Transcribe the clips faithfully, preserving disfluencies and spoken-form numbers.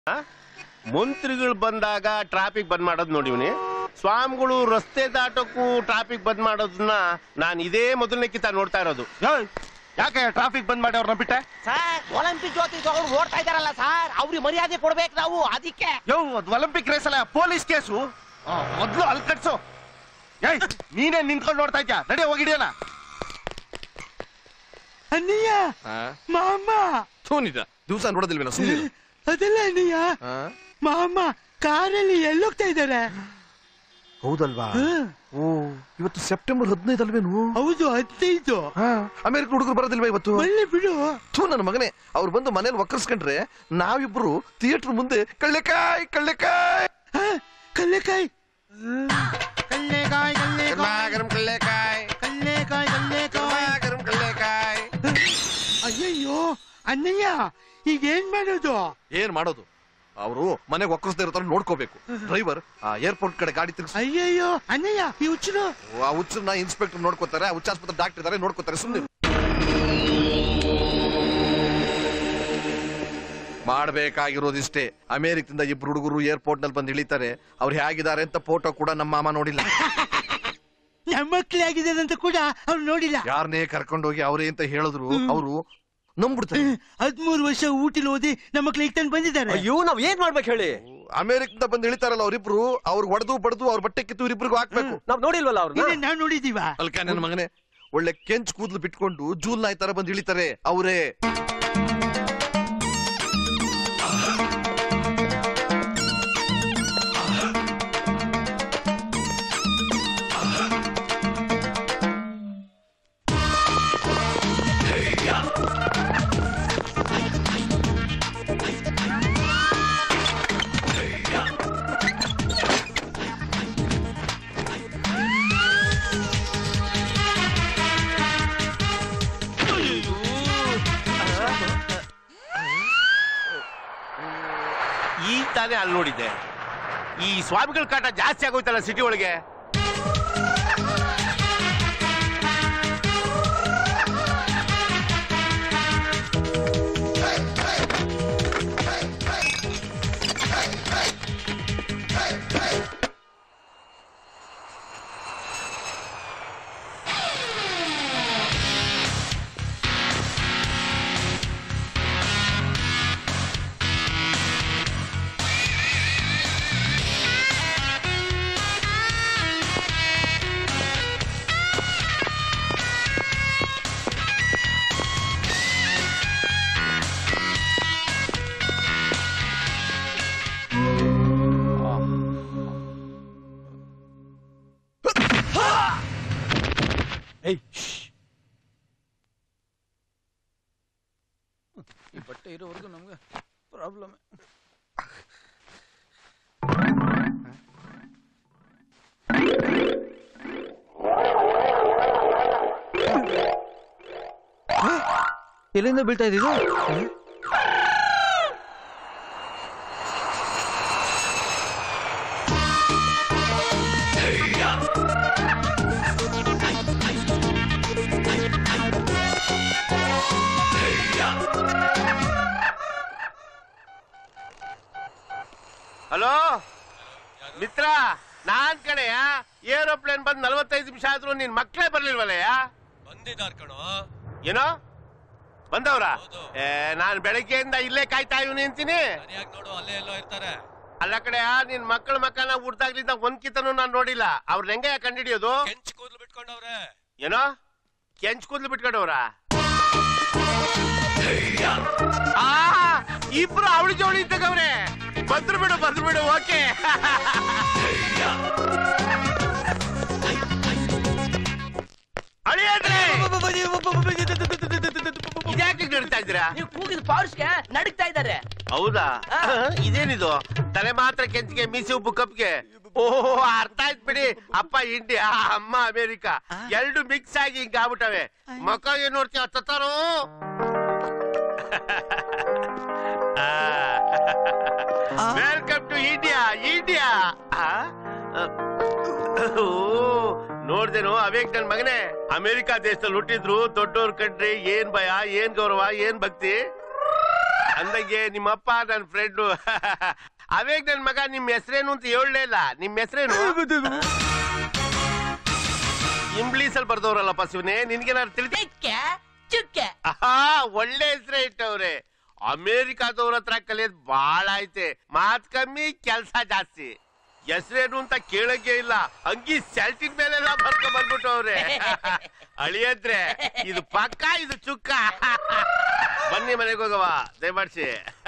ಮಂತ್ರಿಗಳು ಬಂದಾಗ ಟ್ರಾಫಿಕ್ ಬಂದ್ ಮಾಡೋದು ನೋಡಿವ್ನಿ. ಸ್ವಾಮಿಗಳು ರಸ್ತೆ ದಾಟಕ್ಕೂ ಟ್ರಾಫಿಕ್ ಬಂದ್ ಮಾಡೋದನ್ನ ನಾನು ಇದೇ ಮೊದಲನೇ ಕಿತ್ತ ನೋಡ್ತಾ ಇರೋದು. ಯಾಕೆ ಟ್ರಾಫಿಕ್ ಬಂದ್ ಮಾಡಿ ಅವ್ರನ್ನ ಬಿಟ್ಟೆ? ಸರ್ ಒಲಿಂಪಿಕ್ ಜ್ಯೋತಿ ತಗೊಂಡು ಓಡ್ತಾ ಇದಾರಲ್ಲ ಸರ್, ಅವ್ರಿಗೆ ಮರ್ಯಾದೆ ಕೊಡ್ಬೇಕು ನಾವು, ಅದಕ್ಕೆ. ಯೋ ಅದು ಒಲಿಂಪಿಕ್ ರೇಸ್ ಅಲ್ಲ, ಪೊಲೀಸ್ ಕೇಸು. ಮೊದ್ಲು ಅಲ್ಲಿ ಕಟ್ಸು. ಏಯ್ ನೀನೇ ನಿಂತ್ಕೊಂಡು ನೋಡ್ತಾ ಇದ್ಯಾ? ನಡಿ ಹೋಗಿಡಿಯಲ್ಲ. ಅಣ್ಣಯ್ಯ ಮಾಮ ಸೋನಿದ ದಿವಸ ನೋಡೋದಿಲ್ವೇನೋ ಸುಮ್ಮನೆ. ಅದಲ್ಲ ಅಣ್ಣಯ್ಯ, ಮಾಮ ಕಾರಲ್ಲಿ ಎಲ್ಲೋಗ್ತಾ ಇದ್ದಾರೆ? ಹೌದಲ್ವಾ? ಓ ಇವತ್ತು ಸೆಪ್ಟೆಂಬರ್ ಹದಿನೈದು ಅಲ್ವೇನು? ಹೌದು ಹದಿನೈದು. ಅಮೆರಿಕ ಹುಡುಗರು ಬರೋದಿಲ್ವಾ ಇವತ್ತು? ಒಳ್ಳೆ ಬಿಡು. ಥೂ ನನ್ನ ಮಗನೇ, ಅವ್ರು ಬಂದು ಮನೇಲಿ ಒಕ್ಕರ್ಸ್ಕೊಂಡ್ರೆ ನಾವಿಬ್ರು ಥಿಯೇಟರ್ ಮುಂದೆ ಕಳ್ಳೆಕಾಯ್ ಕಳ್ಳೆಕಾಯ್ ಕಳ್ಳೆಕಾಯ್ ಕಳ್ಳೆಕಾಯ್ ಕಳ್ಳೆಕಾಯ್ ಕಳ್ಳೆಕಾಯ್ ಕಳ್ಳೆಕಾಯ್. ಅಯ್ಯಯ್ಯೋ ಅಣ್ಣಯ್ಯ, ಈಗ ಏನ್ ಮಾಡೋದು? ಏನ್ ಮಾಡೋದು? ಅವರು ಮನೆಗೆ ಒಕ್ಕರ್ಸ್ದೇ ಇರೋ ತರ ನೋಡ್ಕೋಬೇಕು. ಡ್ರೈವರ್ ಆ ಏರ್ಪೋರ್ಟ್ ಕಡೆ ಗಾಡಿ ತಿರ್ಗಿಸ್. ಅಯ್ಯಯ್ಯೋ ಅಣ್ಣಯ್ಯ, ಈ ಹುಚ್ಚರು ಆ ಹುಚ್ಚರನ್ನ ಇನ್ಸ್ಪೆಕ್ಟರ್ ನೋಡ್ಕೋತಾರೆ, ಆ ಹುಚ್ಚಾಸ್ಪತ್ರೆ ಡಾಕ್ಟರ್ ಇದಾರೆ ನೋಡ್ಕೋತಾರೆ. ಸುಮ್ಮನೆ ಮಾಡ್ಬೇಕಾಗಿರೋದಿಷ್ಟೇ. ಅಮೆರಿಕದಿಂದ ಇಬ್ರು ಹುಡುಗರು ಏರ್ಪೋರ್ಟ್ ನಲ್ಲಿ ಬಂದು ಇಳಿತಾರೆ. ಅವ್ರು ಹೇಗಿದ್ದಾರೆ ಅಂತ ಫೋಟೋ ಕೂಡ ನಮ್ಮ ಮಾಮ ನೋಡಿಲ್ಲ. ನಮ್ಮ ಮಕ್ಳು ಆಗಿದ್ದಾರೆ ಅಂತ ಕೂಡ ಅವ್ರು ನೋಡಿಲ್ಲ. ಯಾರನ್ನೇ ಕರ್ಕೊಂಡೋಗಿ ಅವರೇ ಅಂತ ಹೇಳಿದ್ರು ಅವರು ನಂಬಿಡ್ತಾರೆ. ಹದ್ಮೂರು ವರ್ಷ ಊಟಿಲ್ ಓದಿ ನಮ್ಮ ಮಕ್ಳು ಈಗ ತಂದು ಬಂದಿದ್ದಾರೆ. ಅಯ್ಯೋ ನಾವ್ ಏನ್ ಮಾಡ್ಬೇಕು ಹೇಳಿ? ಅಮೆರಿಕದಿಂದ ಬಂದು ಇಳಿತಾರಲ್ಲ ಅವ್ರಿಬ್ರು, ಅವ್ರು ಹೊಡೆದು ಬಡ್ದು ಅವ್ರ ಬಟ್ಟೆ ಕಿತ್ತು ಇವ್ರಿಬ್ರಿಗೂ ಹಾಕ್ಬೇಕು. ನಾವ್ ನೋಡಿಲ್ವಲ್ಲ ಅವ್ರನ್ನ? ನಾವ್ ನೋಡಿದೀವ. ಅಲ್ಕ ನನ್ನ ಮಗನೇ, ಒಳ್ಳೆ ಕೆಂಚ್ ಕೂದ್ಲು ಬಿಟ್ಕೊಂಡು ಜೂಲ್ ನಾಯ್ ತರ ಬಂದು ಇಳಿತಾರೆ ಅವರೇ. ಈ ತಾನೇ ಅಲ್ಲಿ ನೋಡಿದ್ದೆ. ಈ ಸ್ವಾಮಿಗಳ ಕಾಟ ಜಾಸ್ತಿ ಆಗೋಯ್ತಲ್ಲ ಸಿಟಿ ಒಳಗೆ. ಈ ಬಟ್ಟೆ ಇರೋವರೆಗೂ ನಮ್ಗೆ ಪ್ರಾಬ್ಲಮ್. ಎಲ್ಲಿಂದ ಬೀಳ್ತಾ ಇದೀವಿ? ಹಲೋ ಮಿತ್ರ, ನಾನ್ ಕಣೆಯ. ಏರೋಪ್ಲೇನ್ ಬಂದ್ ನಲ್ವತ್ತೈದು ನಿಮಿಷ ಆದ್ರೂ ನಿನ್ ಮಕ್ಳೇ ಬರ್ಲಿಲ್ವಲ್ಲಯ್ಯ? ಬಂದಿದ್ದಾರ ಕಣೋ. ಏನೋ ಬಂದವ್ರ? ಏ ನಾನ್ ಬೆಳಗ್ಗೆಯಿಂದ ಇಲ್ಲೇ ಕಾಯ್ತಾ ಇವನಿ ಅಂತೀನಿ. ನೋಡು ಅಲ್ಲೇ ಎಲ್ಲೋ ಇರ್ತಾರೆ. ಅಲ್ಲ ಕಡೆಯ, ನಿನ್ ಮಕ್ಕಳ ಮಕ್ಕಳನ್ನ ಹುಡ್ದಾಗ್ಲಿಂದ ಒಂದ್ ಕಿತನು ನಾನ್ ನೋಡಿಲ್ಲ. ಅವ್ರ ಹೆಂಗ ಕಂಡಿಡಿಯೋದು? ಕೆಂಚ್ ಕೂದ್ಲು ಬಿಟ್ಕೊಂಡವ್ರೆ. ಏನೋ ಕೆಂಚ್ ಕೂದ್ಲು ಬಿಟ್ಕೊಂಡವ್ರ? ಇಬ್ರು ಅವಳಿ ಜೋಳಿ ಇದ್ದಾಗವ್ರೆ. ಬಂದ್ರು ಬಿಡು ಬಂದ್ರು ಬಿಡು. ಓಕೆ ಇದ್ಯಾಕೆ ನಡೀತಾ ಇದ್ದೀರಾ? ನೀವು ಕೂಗಿದ ಪೌರ್ಸ್ಗೆ ನಡೀತಾ ಇದ್ದಾರೆ. ಹೌದಾ? ಇದೇನಿದು? ತಲೆ ಮಾತ್ರ ಕೆಂಚಿಗೆ, ಮೀಸಿ ಉಬ್ಬು ಕಪ್ಗೆ. ಓಹೋ ಅರ್ಥ ಆಯ್ತು ಬಿಡಿ. ಅಪ್ಪ ಇಂಡಿಯಾ, ಅಮ್ಮ ಅಮೆರಿಕ, ಎರಡು ಮಿಕ್ಸ್ ಆಗಿ ಹಿಂಗ ಆಗ್ಬಿಟ್ಟವೆ. ಮಕ್ಕ ಏನ್ ನೋಡ್ತೀಯ ಹತ್ತಾರೋ? Welcome to India. ಇಂಡಿಯಾ ನೋಡ್ದೇನು ಅವೇಕ್ ನನ್ ಮಗನೇ? ಅಮೆರಿಕಾ ದೇಶದಲ್ಲಿ ಹುಟ್ಟಿದ್ರು ದೊಡ್ಡವ್ರ ಕಂಡ್ರೆ ಏನ್ ಭಯ, ಏನ್ ಗೌರವ, ಏನ್ ಭಕ್ತಿ. ಅಂದಂಗೆ ನಿಮ್ಮಪ್ಪ ನನ್ನ ಫ್ರೆಂಡು ಅವೇಗ್ ನನ್ ಮಗ ನಿಮ್ ಹೆಸರೇನು ಅಂತ ಹೇಳಲೇ ಇಲ್ಲ. ನಿಮ್ ಹೆಸರೇನು? ಇಂಗ್ಲೀಷ್ ಅಲ್ಲಿ ಬರ್ದವ್ರಲ್ಲಪ್ಪ ಶಿವನೇ, ನಿನ್ಗೇನಾದ್ರು ತಿಳಿದ? ಆಹಾ, ಒಳ್ಳೆ ಹೆಸರೇ ಇಟ್ಟವ್ರೆ. ಅಮೇರಿಕಾದವ್ರ ಹತ್ರ ಕಲಿಯೋದ್ ಬಾಳ ಐತೆ, ಮಾತ್ ಕಮ್ಮಿ ಕೆಲ್ಸ ಜಾಸ್ತಿ. ಹೆಸರೇನು ಅಂತ ಕೇಳಂಗೆ ಇಲ್ಲ, ಅಂಗಿ ಸೆಲ್ಟಿನ್ ಮೇಲೆಲ್ಲ ಬರ್ಕೊಂಡ್ ಬಂದ್ಬಿಟ್ಟವ್ರೆ. ಅಳಿಯದ್ರೆ ಇದು ಪಕ್ಕ, ಇದು ಚುಕ್ಕ. ಬನ್ನಿ ಮನೆಗೆ ಹೋಗವ, ದಯಮಾಡ್ಸಿ.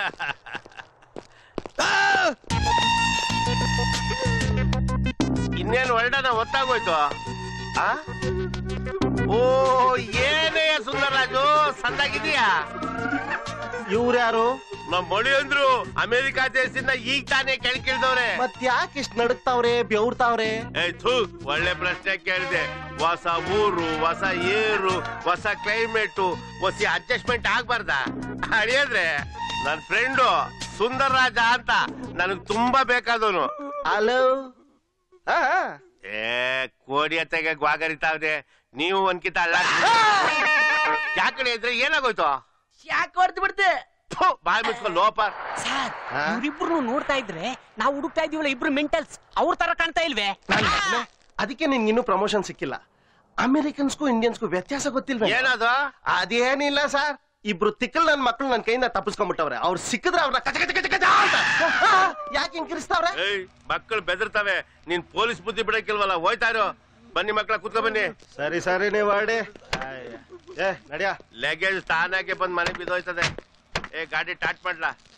ಇನ್ನೇನು ಹೊರಡನ ಹೊತ್ತಾಗೋಯ್ತು. ಆ ಓ ಏನೇ ಸುಂದರರಾಜು, ಸಂದಾಗಿದೀಯಾ? ಇವ್ರ್ಯಾರು? ನಮ್ ಮಳಿ ಅಂದ್ರು ಅಮೆರಿಕಾ ದೇಶದಿಂದ ಈಗ ತಾನೇ ಕೆಳಕಿಳ್ದವ್ರೆ. ಮತ್ ಯಾಕೆ ಇಷ್ಟ ನಡುಕ್ತಾವ್ರೆ, ಬೆವ್ರ್ತಾವ್ರೆ? ಏ ಥೂ, ಒಳ್ಳೆ ಪ್ರಶ್ನೆ ಕೇಳಿದೆ. ಹೊಸ ಊರು, ಹೊಸ ಏರು, ಹೊಸ ಕ್ಲೈಮೇಟು, ಹೊಸ ಅಡ್ಜಸ್ಟ್ಮೆಂಟ್ ಆಗ್ಬಾರ್ದ? ಅಳಿಯದ್ರೆ ನನ್ ಫ್ರೆಂಡು ಸುಂದರ್ ರಾಜ ಅಂತ ನನಗ್ ತುಂಬಾ ಬೇಕಾದವನು. ಹಲೋ. ಏ ಕೋಡಿ ಹತ್ತಗೆ ಗ್ವಾಗರಿತಾವ್ರೆ. ನೀವು ಒಂದ್ಕಿತ ಅಲ್ಲ ಯಾಕಡೆ ಇದ್ರೆ ಏನಾಗೋಯ್ತು? ಯಾಕೆ ಹೊಡೆದು ಬಿಡ್ತೆ ಬಾಯ್ ಮುಚ್ಕೊಂಡು ಲೋಪ. ಸರ್, ಇವ್ರಿಬ್ರು ನೋಡ್ತಾ ಇದ್ರೆ ನಾವು ಹುಡುಕ್ತಾ ಇದೀವಲ್ಲ ಇಬ್ರು ಮೆಂಟಲ್ಸ್, ಅವ್ರ ತರ ಕಾಣ್ತಾ ಇಲ್ವೇ? ಅದಕ್ಕೆ ನಿನ್ಗೆ ಇನ್ನೂ ಪ್ರಮೋಷನ್ ಸಿಕ್ಕಿಲ್ಲ. ಅಮೆರಿಕನ್ಸ್ಗೂ ಇಂಡಿಯನ್ಸ್ಗೂ ವ್ಯತ್ಯಾಸ ಗೊತ್ತಿಲ್ವ? ಏನದು? ಅದೇನಿಲ್ಲ ಸರ್, ಇಬ್ರು ತಿಕ್ಕಲ್ ನನ್ ಮಕ್ಳು ನನ್ ಕೈಯಿಂದ ತಪ್ಪಿಸ್ಕೊಂಡ್ಬಿಟ್ಟವ್ರೆ. ಅವ್ರು ಸಿಕ್ಕಿದ್ರೆ ಅವ್ರನ್ನ ಕಚ ಕಚ ಕಚ ಕಚ ಅಂತ. ಯಾಕೆ ಹಿಂಗ್ ಕಿರಿಸ್ತಾವ್ರೆ? ಏಯ್, ಮಕ್ಕಳು ಬೆದರ್ತವೆ. ನೀನ್ ಪೊಲೀಸ್ ಬುದ್ಧಿ ಬಿಡಕ್ಕಿಲ್ವಲ್ಲ, ಹೋಯ್ತಾ ಇರೋ. ಬನ್ನಿ ಮಕ್ಕಳ, ಕುತ್ಕೊ ಬನ್ನಿ. ಸರಿ ಸರಿ ನೀವ್ ಆಡಿ. ಏ ನಡಿಯಾ. ಲಗೇಜ್ ತಾನಾಗೆ ಬಂದ್ ಮನೆಗೆ ಬಿದ್ದೋಯ್ತದೆ. ಏ ಗಾಡಿ ಟಾಟ್ ಮಾಡ್ಲಾ?